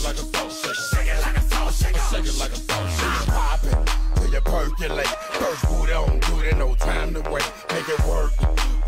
it like a salt shaker. Shake it like a salt shaker. Shake it like a salt shaker. Pop it till you percolate. First boot on, do it, no time to wait. Make it work.